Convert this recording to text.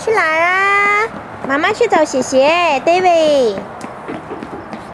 去哪儿啊？妈妈去找姐姐，David。